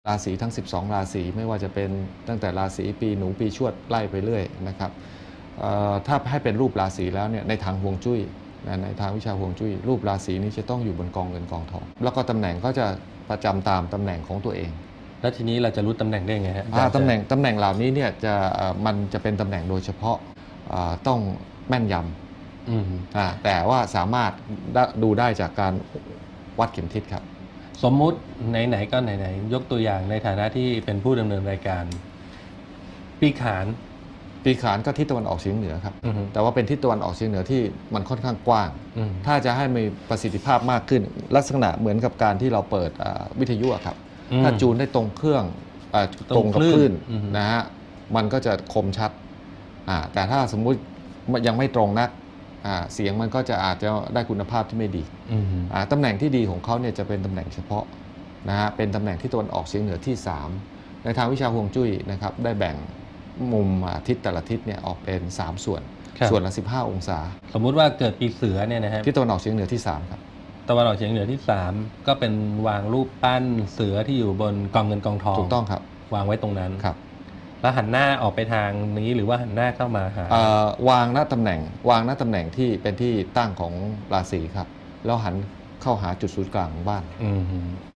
ราศีทั้ง 12 ราศีไม่ว่าจะเป็นตั้งแต่ราศีปีหนูปีชวดไล่ไปเรื่อยนะครับถ้าให้เป็นรูปราศีแล้วเนี่ยในทางฮวงจุ้ยในทางวิชาฮวงจุ้ยรูปราศีนี้จะต้องอยู่บนกองเงินกองทองแล้วก็ตำแหน่งก็จะประจำตามตำแหน่งของตัวเองแล้วทีนี้เราจะรู้ตำแหน่งได้ไงฮะตำแหน่งเหล่านี้เนี่ยมันจะเป็นตำแหน่งโดยเฉพาะต้องแม่นยำแต่ว่าสามารถดูได้จากการวัดเข็มทิศครับสมมุติไหนๆก็ไหนๆยกตัวอย่างในฐานะที่เป็นผู้ดำเนินรายการปีขานก็ทิศตะวันออกเฉียงเหนือครับแต่ว่าเป็นทิศตะวันออกเฉียงเหนือที่มันค่อนข้างกว้างถ้าจะให้มีประสิทธิภาพมากขึ้นลักษณะเหมือนกับการที่เราเปิดวิทยุครับถ้าจูนได้ตรงเครื่องตรงกับคลื่นนะฮะมันก็จะคมชัดแต่ถ้าสมมุติยังไม่ตรงนักเสียงมันก็จะอาจจะได้คุณภาพที่ไม่ดีตำแหน่งที่ดีของเขาเนี่ยจะเป็นตำแหน่งเฉพาะนะฮะเป็นตำแหน่งที่ตะวันออกเฉียงเหนือที่3ในทางวิชาฮวงจุ้ยนะครับได้แบ่งมุมทิศแต่ละทิศเนี่ยออกเป็น3ส่วนละ15องศาสมมุติว่าเกิดปีเสือเนี่ยนะฮะทิศตะวันออกเฉียงเหนือที่3ครับตะวันออกเฉียงเหนือที่3ก็เป็นวางรูปปั้นเสือที่อยู่บนกองเงินกองทองถูกต้องครับวางไว้ตรงนั้นครับแล้วหันหน้าออกไปทางนี้หรือว่าหันหน้าเข้ามาหาวางหน้าตำแหน่งที่เป็นที่ตั้งของราศีครับแล้วหันเข้าหาจุดศูนย์กลางของบ้าน